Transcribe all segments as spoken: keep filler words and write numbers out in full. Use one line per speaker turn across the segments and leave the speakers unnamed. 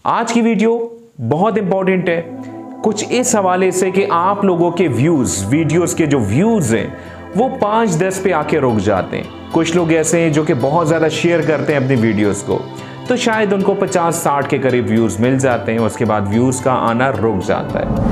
आज की वीडियो बहुत इंपॉर्टेंट है, कुछ इस हवाले से कि आप लोगों के व्यूज, वीडियोस के जो व्यूज हैं वो पाँच दस पे आके रुक जाते हैं। कुछ लोग ऐसे हैं जो कि बहुत ज़्यादा शेयर करते हैं अपनी वीडियोस को, तो शायद उनको पचास साठ के करीब व्यूज मिल जाते हैं, उसके बाद व्यूज का आना रुक जाता है।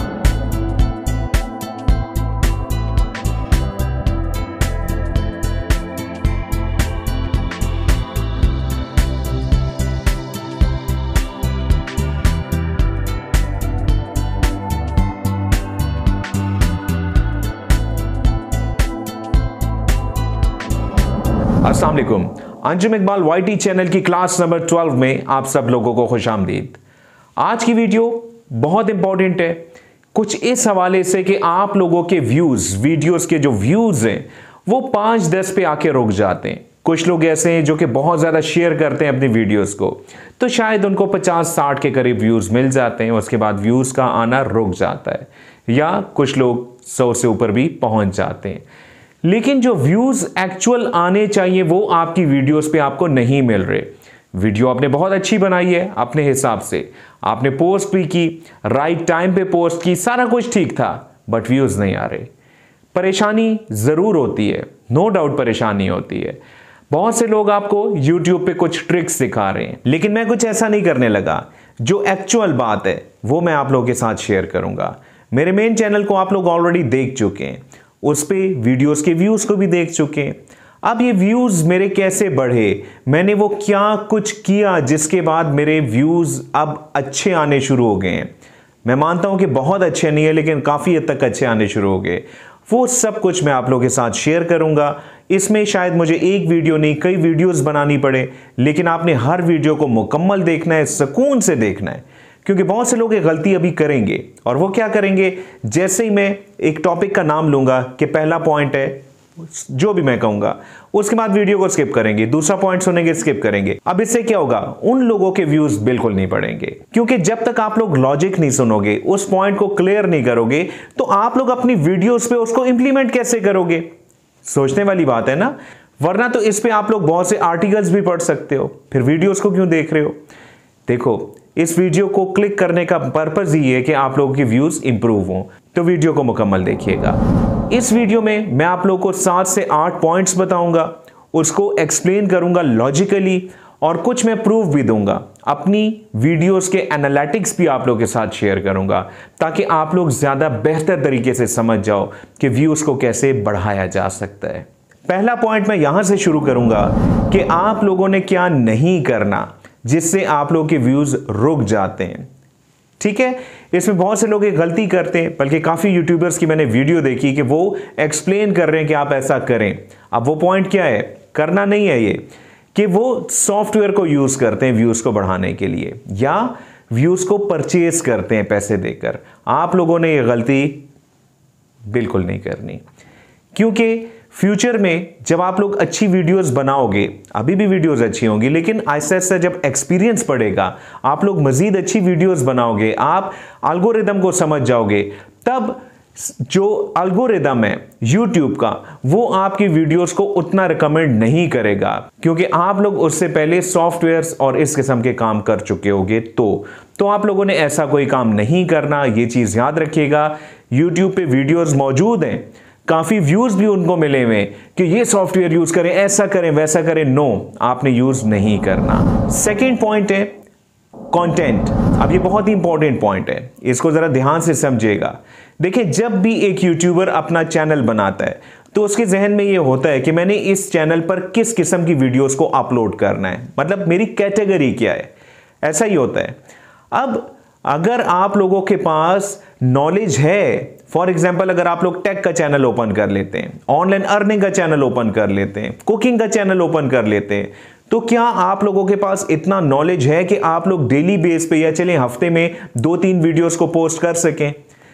अस्सलाम वालेकुम, अंजुम इकबाल वाईटी चैनल की क्लास नंबर ट्वेल्व में आप सब लोगों को खुशामदीद। आज की वीडियो बहुत इंपॉर्टेंट है, कुछ इस हवाले से कि आप लोगों के व्यूज, वीडियोस के जो व्यूज हैं वो पाँच दस पे आके रुक जाते हैं। कुछ लोग ऐसे हैं जो कि बहुत ज़्यादा शेयर करते हैं अपनी वीडियोस को, तो शायद उनको पचास साठ के करीब व्यूज़ मिल जाते हैं, उसके बाद व्यूज़ का आना रुक जाता है, या कुछ लोग सौ से ऊपर भी पहुंच जाते हैं। लेकिन जो व्यूज एक्चुअल आने चाहिए वो आपकी वीडियोस पे आपको नहीं मिल रहे। वीडियो आपने बहुत अच्छी बनाई है अपने हिसाब से, आपने पोस्ट भी की, राइट टाइम पे पोस्ट की, सारा कुछ ठीक था, बट व्यूज नहीं आ रहे। परेशानी जरूर होती है, नो डाउट परेशानी होती है। बहुत से लोग आपको यूट्यूब पे कुछ ट्रिक्स सिखा रहे हैं, लेकिन मैं कुछ ऐसा नहीं करने लगा। जो एक्चुअल बात है वो मैं आप लोगों के साथ शेयर करूंगा। मेरे मेन चैनल को आप लोग ऑलरेडी देख चुके हैं, उस पे वीडियोस के व्यूज को भी देख चुके हैं। अब ये व्यूज मेरे कैसे बढ़े, मैंने वो क्या कुछ किया जिसके बाद मेरे व्यूज अब अच्छे आने शुरू हो गए हैं। मैं मानता हूं कि बहुत अच्छे नहीं है, लेकिन काफी हद तक अच्छे आने शुरू हो गए। वो सब कुछ मैं आप लोगों के साथ शेयर करूंगा। इसमें शायद मुझे एक वीडियो नहीं कई वीडियोस बनानी पड़े, लेकिन आपने हर वीडियो को मुकम्मल देखना है, सुकून से देखना है, क्योंकि बहुत से लोग ये गलती अभी करेंगे। और वो क्या करेंगे, जैसे ही मैं एक टॉपिक का नाम लूंगा कि पहला पॉइंट है, जो भी मैं कहूंगा, उसके बाद वीडियो को स्किप करेंगे, दूसरा पॉइंट सुनेंगे, स्किप करेंगे। अब इससे क्या होगा, उन लोगों के व्यूज बिल्कुल नहीं बढ़ेंगे, क्योंकि जब तक आप लोग लॉजिक नहीं सुनोगे, उस पॉइंट को क्लियर नहीं करोगे, तो आप लोग अपनी वीडियोस पे उसको इंप्लीमेंट कैसे करोगे? सोचने वाली बात है ना। वरना तो इस पे आप लोग बहुत से आर्टिकल्स भी पढ़ सकते हो, फिर वीडियोस को क्यों देख रहे हो? देखो, इस वीडियो को क्लिक करने का पर्पस ही है कि आप लोगों के व्यूज इंप्रूव हों, तो वीडियो को मुकम्मल देखिएगा। इस वीडियो में मैं आप लोगों को सात से आठ पॉइंट्स बताऊंगा, उसको एक्सप्लेन करूंगा लॉजिकली, और कुछ मैं प्रूफ भी दूंगा। अपनी वीडियोस के एनालिटिक्स भी आप लोगों के साथ शेयर करूंगा, ताकि आप लोग ज्यादा बेहतर तरीके से समझ जाओ कि व्यूज को कैसे बढ़ाया जा सकता है। पहला पॉइंट मैं यहां से शुरू करूंगा कि आप लोगों ने क्या नहीं करना जिससे आप लोगों के व्यूज रुक जाते हैं। ठीक है, इसमें बहुत से लोग एक गलती करते हैं, बल्कि काफी यूट्यूबर्स की मैंने वीडियो देखी कि वो एक्सप्लेन कर रहे हैं कि आप ऐसा करें। अब वो पॉइंट क्या है, करना नहीं है ये, कि वो सॉफ्टवेयर को यूज करते हैं व्यूज को बढ़ाने के लिए, या व्यूज को परचेज करते हैं पैसे देकर। आप लोगों ने ये गलती बिल्कुल नहीं करनी, क्योंकि फ्यूचर में जब आप लोग अच्छी वीडियोस बनाओगे, अभी भी वीडियोस अच्छी होंगी, लेकिन ऐसा ऐसा जब एक्सपीरियंस बढ़ेगा, आप लोग मजीद अच्छी वीडियोस बनाओगे, आप एल्गोरिदम को समझ जाओगे, तब जो एल्गोरिदम है यूट्यूब का, वो आपकी वीडियोस को उतना रिकमेंड नहीं करेगा, क्योंकि आप लोग उससे पहले सॉफ्टवेयर्स और इस किस्म के काम कर चुके होगे। तो तो आप लोगों ने ऐसा कोई काम नहीं करना, ये चीज याद रखिएगा। यूट्यूब पे वीडियोस मौजूद हैं, काफी व्यूज भी उनको मिले हुए कि ये सॉफ्टवेयर यूज करें, ऐसा करें, वैसा करें। नो, आपने यूज नहीं करना। सेकंड पॉइंट है कंटेंट। अब ये बहुत ही इंपॉर्टेंट पॉइंट है, इसको जरा ध्यान से समझिएगा। देखिए, जब भी एक यूट्यूबर अपना चैनल बनाता है, तो उसके जहन में ये होता है कि मैंने इस चैनल पर किस किस्म की वीडियोस को अपलोड करना है, मतलब मेरी कैटेगरी क्या है, ऐसा ही होता है। अब अगर आप लोगों के पास नॉलेज है, फॉर एग्जाम्पल अगर आप लोग टेक का चैनल ओपन कर लेते हैं, ऑनलाइन अर्निंग का चैनल ओपन कर लेते हैं, कुकिंग का चैनल ओपन कर लेते हैं, तो क्या आप लोगों के पास इतना नॉलेज है कि आप लोग डेली बेस पे या चलें हफ्ते में दो तीन वीडियोस को पोस्ट कर सकें?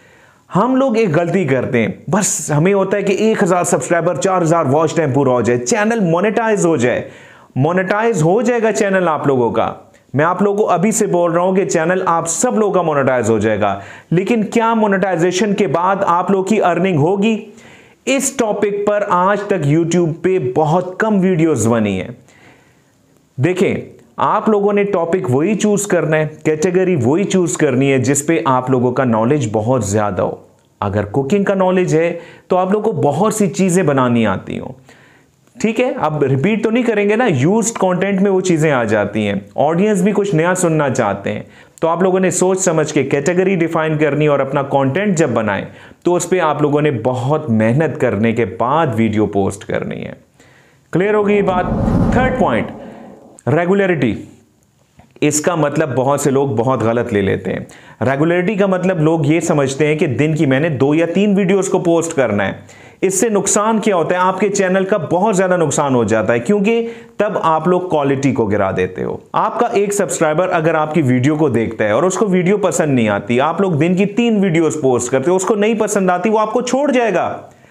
हम लोग एक गलती करते हैं, बस हमें होता है कि एक हजार सब्सक्राइबर, चार हजार वॉच टाइम पूरा हो जाए, चैनल मोनेटाइज हो जाए। मोनेटाइज हो जाएगा चैनल आप लोगों का, मैं आप लोगों को अभी से बोल रहा हूं कि चैनल आप सब लोगों का मोनेटाइज हो जाएगा, लेकिन क्या मोनेटाइजेशन के बाद आप लोग की अर्निंग होगी? इस टॉपिक पर आज तक यूट्यूब पे बहुत कम वीडियोस बनी है। देखें, आप लोगों ने टॉपिक वही चूज करना है, कैटेगरी वही चूज करनी है जिस पे आप लोगों का नॉलेज बहुत ज्यादा हो। अगर कुकिंग का नॉलेज है तो आप लोगों को बहुत सी चीजें बनानी आती हो, ठीक है। अब रिपीट तो नहीं करेंगे ना, यूज्ड कंटेंट में वो चीजें आ जाती हैं। ऑडियंस भी कुछ नया सुनना चाहते हैं, तो आप लोगों ने सोच समझ के कैटेगरी डिफाइन करनी और अपना कंटेंट जब बनाए तो उस पर आप लोगों ने बहुत मेहनत करने के बाद वीडियो पोस्ट करनी है। क्लियर होगी ये बात। Third point, regularity. इसका मतलब बहुत से लोग बहुत गलत ले लेते हैं। रेगुलरिटी का मतलब लोग ये समझते हैं कि दिन की मैंने दो या तीन वीडियोस को पोस्ट करना है। इससे नुकसान क्या होता है, आपके चैनल का बहुत ज्यादा नुकसान हो जाता है, क्योंकि तब आप लोग क्वालिटी को गिरा देते हो। आपका एक सब्सक्राइबर अगर आपकी वीडियो को देखता है और उसको वीडियो पसंद नहीं आती, आप लोग दिन की तीन वीडियोस पोस्ट करते हो, उसको नहीं पसंद आती, वो आपको छोड़ जाएगा।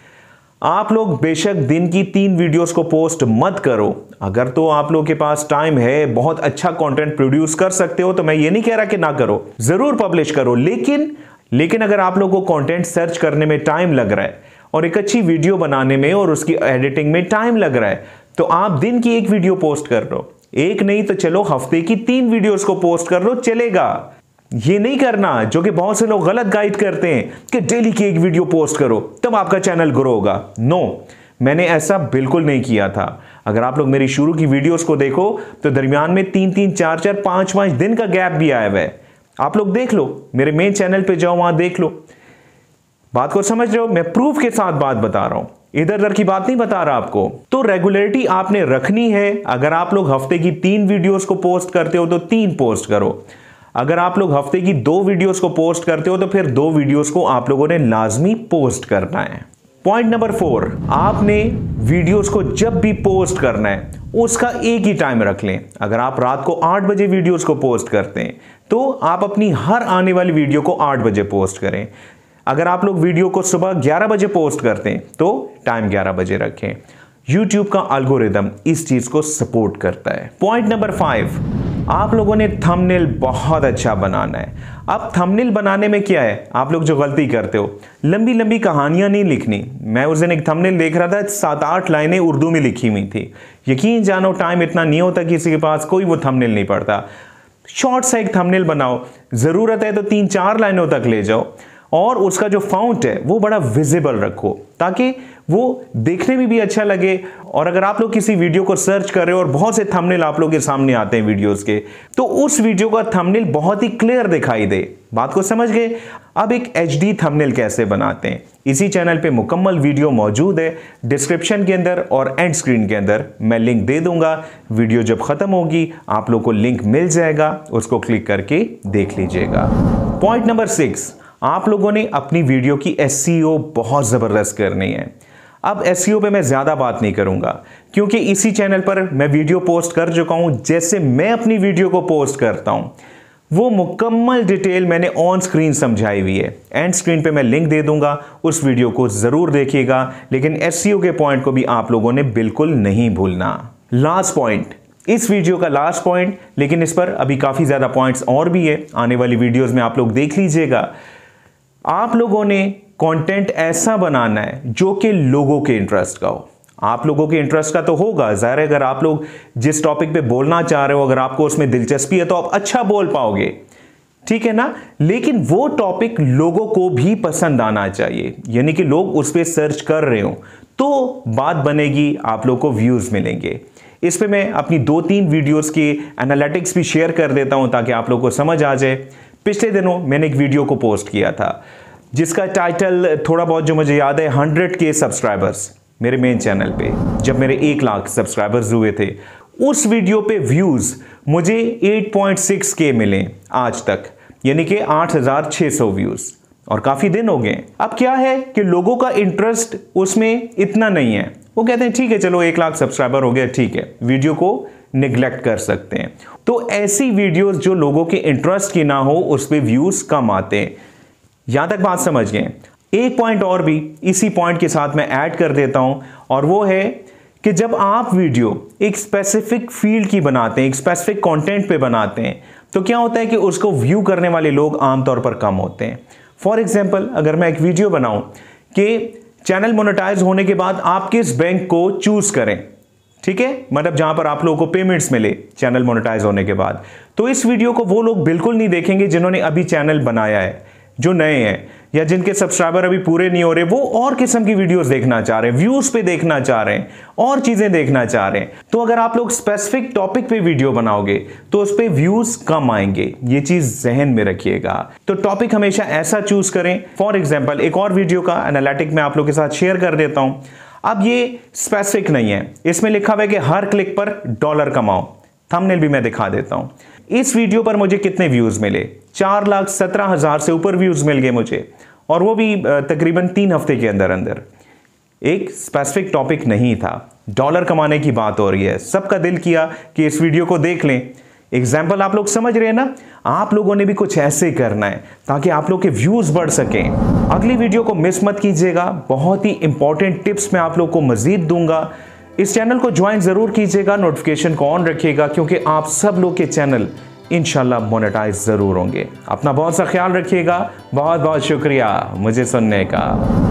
आप लोग बेशक दिन की तीन वीडियोस को पोस्ट मत करो। अगर तो आप लोगों के पास टाइम है, बहुत अच्छा कंटेंट प्रोड्यूस कर सकते हो, तो मैं ये नहीं कह रहा कि ना करो, जरूर पब्लिश करो। लेकिन लेकिन अगर आप लोगों को कंटेंट सर्च करने में टाइम लग रहा है और एक अच्छी वीडियो बनाने में और उसकी एडिटिंग में टाइम लग रहा है, तो आप दिन की एक वीडियो पोस्ट कर लो। एक नहीं तो चलो हफ्ते की तीन वीडियोस को पोस्ट कर लो, चलेगा। ये नहीं करना जो कि बहुत से लोग गलत गाइड करते हैं कि डेली की एक वीडियो पोस्ट करो तब आपका चैनल ग्रो होगा। नो, मैंने ऐसा बिल्कुल नहीं किया था। अगर आप लोग मेरी शुरू की वीडियोस को देखो तो दरमियान में तीन तीन चार चार पांच पांच दिन का गैप भी आया हुआ है। आप लोग देख लो, मेरे मेन चैनल पे जाओ, वहां देख लो। बात को समझ रहे हो? मैं प्रूफ के साथ बात बता रहा हूं, इधर उधर की बात नहीं बता रहा आपको। तो रेगुलरिटी आपने रखनी है। अगर आप लोग हफ्ते की तीन वीडियोस को पोस्ट करते हो तो तीन पोस्ट करो। अगर आप लोग हफ्ते की दो वीडियोस को पोस्ट करते हो तो फिर दो वीडियोस को आप लोगों ने लाजमी पोस्ट करना है। पॉइंट नंबर फोर, आपने वीडियोस को जब भी पोस्ट करना है उसका एक ही टाइम रख लें। अगर आप रात को आठ बजे वीडियोस को पोस्ट करते हैं तो आप अपनी हर आने वाली वीडियो को आठ बजे पोस्ट करें। अगर आप लोग वीडियो को सुबह ग्यारह बजे पोस्ट करते हैं तो टाइम ग्यारह बजे रखें। YouTube का एल्गोरिदम इस चीज को सपोर्ट करता है। पॉइंट नंबर फाइव, आप लोगों ने थंबनेल बहुत अच्छा बनाना है। अब थंबनेल बनाने में क्या है, आप लोग जो गलती करते हो, लंबी लंबी कहानियां नहीं लिखनी। मैं उस दिन एक थंबनेल देख रहा था, सात आठ लाइनें उर्दू में लिखी हुई थी। यकीन जानो टाइम इतना नहीं होता किसी के पास, कोई वो थंबनेल नहीं पढ़ता। शॉर्ट सा एक थंबनेल बनाओ, जरूरत है तो तीन चार लाइनों तक ले जाओ और उसका जो फाउंट है वो बड़ा विजिबल रखो ताकि वो देखने में भी अच्छा लगे। और अगर आप लोग किसी वीडियो को सर्च कर रहे हो और बहुत से थंबनेल आप लोग के सामने आते हैं वीडियोस के, तो उस वीडियो का थंबनेल बहुत ही क्लियर दिखाई दे। बात को समझ गए? अब एक एच डी थंबनेल कैसे बनाते हैं, इसी चैनल पे मुकम्मल वीडियो मौजूद है। डिस्क्रिप्शन के अंदर और एंड स्क्रीन के अंदर मैं लिंक दे दूंगा। वीडियो जब खत्म होगी आप लोग को लिंक मिल जाएगा, उसको क्लिक करके देख लीजिएगा। पॉइंट नंबर सिक्स, आप लोगों ने अपनी वीडियो की एसईओ बहुत जबरदस्त करनी है। अब एसईओ पे मैं ज्यादा बात नहीं करूंगा क्योंकि इसी चैनल पर मैं वीडियो पोस्ट कर चुका हूं। जैसे मैं अपनी वीडियो को पोस्ट करता हूं वो मुकम्मल डिटेल मैंने ऑन स्क्रीन समझाई हुई है। एंड स्क्रीन पे मैं लिंक दे दूंगा, उस वीडियो को जरूर देखिएगा। लेकिन एसईओ के पॉइंट को भी आप लोगों ने बिल्कुल नहीं भूलना। लास्ट पॉइंट, इस वीडियो का लास्ट पॉइंट, लेकिन इस पर अभी काफी ज्यादा पॉइंट्स और भी है, आने वाली वीडियोस में आप लोग देख लीजिएगा। आप लोगों ने कंटेंट ऐसा बनाना है जो कि लोगों के इंटरेस्ट का हो। आप लोगों के इंटरेस्ट का तो होगा, जाहिर है। अगर आप लोग जिस टॉपिक पे बोलना चाह रहे हो, अगर आपको उसमें दिलचस्पी है तो आप अच्छा बोल पाओगे, ठीक है ना। लेकिन वो टॉपिक लोगों को भी पसंद आना चाहिए, यानी कि लोग उस पर सर्च कर रहे हो तो बात बनेगी, आप लोग को व्यूज मिलेंगे। इस पे मैं अपनी दो तीन वीडियोस की एनालिटिक्स भी शेयर कर देता हूं ताकि आप लोग को समझ आ जाए। पिछले दिनों मैंने एक वीडियो को पोस्ट किया था जिसका टाइटल थोड़ा बहुत जो मुझे याद है, हंड्रेड के सब्सक्राइबर्स मेरे मेन चैनल पे, जब मेरे एक लाख सब्सक्राइबर्स हुए थे। उस वीडियो पे व्यूज मुझे आठ पॉइंट छह के मिले आज तक, यानी कि आठ हज़ार छह सौ व्यूज, और काफी दिन हो गए। अब क्या है कि लोगों का इंटरेस्ट उसमें इतना नहीं है। वो कहते हैं ठीक है चलो एक लाख सब्सक्राइबर हो गया, ठीक है, वीडियो को निगलेक्ट कर सकते हैं। तो ऐसी वीडियोस जो लोगों के इंटरेस्ट की ना हो उस पे व्यूज कम आते हैं। यहां तक बात समझ गए? एक पॉइंट और भी इसी पॉइंट के साथ मैं ऐड कर देता हूं, और वो है कि जब आप वीडियो एक स्पेसिफिक फील्ड की बनाते हैं, एक स्पेसिफिक कंटेंट पे बनाते हैं, तो क्या होता है कि उसको व्यू करने वाले लोग आमतौर पर कम होते हैं। फॉर एग्जाम्पल, अगर मैं एक वीडियो बनाऊं कि चैनल मोनेटाइज होने के बाद आप किस बैंक को चूज करें, ठीक है, मतलब जहां पर आप लोगों को पेमेंट्स मिले चैनल मोनेटाइज होने के बाद। तो इस वीडियो को वो लोग बिल्कुल नहीं देखेंगे जिन्होंने अभी चैनल बनाया है, जो नए हैं या जिनके सब्सक्राइबर अभी पूरे नहीं हो रहे, वो और किस्म की वीडियोस देखना चाह रहे हैं, व्यूज पे देखना चाह रहे हैं, और चीजें देखना चाह रहे हैं। तो अगर आप लोग स्पेसिफिक टॉपिक पे वीडियो बनाओगे तो उस पे व्यूज कम आएंगे, ये चीज जहन में रखिएगा। तो टॉपिक हमेशा ऐसा चूज करें। फॉर एग्जाम्पल एक और वीडियो का एनालिटिक मैं आप लोग के साथ शेयर कर देता हूं। अब ये स्पेसिफिक नहीं है, इसमें लिखा हुआ है कि हर क्लिक पर डॉलर कमाओ। थंबनेल भी मैं दिखा देता हूं। इस वीडियो पर मुझे कितने व्यूज मिले? चार लाख सत्रह हजार से ऊपर व्यूज मिल गए मुझे, और वो भी तकरीबन तीन हफ्ते के अंदर अंदर। एक स्पेसिफिक टॉपिक नहीं था, डॉलर कमाने की बात हो रही है। सबका दिल किया कि इस वीडियो को देख लें। एग्जाम्पल आप लोग समझ रहे हैं ना? आप लोगों ने भी कुछ ऐसे करना है ताकि आप लोग के व्यूज बढ़ सकें। अगली वीडियो को मिस मत कीजिएगा, बहुत ही इंपॉर्टेंट टिप्स मैं आप लोग को मजीद दूंगा। इस चैनल को ज्वाइन जरूर कीजिएगा, नोटिफिकेशन को ऑन रखिएगा, क्योंकि आप सब लोग के चैनल इंशाल्लाह मोनेटाइज जरूर होंगे। अपना बहुत सा ख्याल रखिएगा। बहुत बहुत शुक्रिया मुझे सुनने का।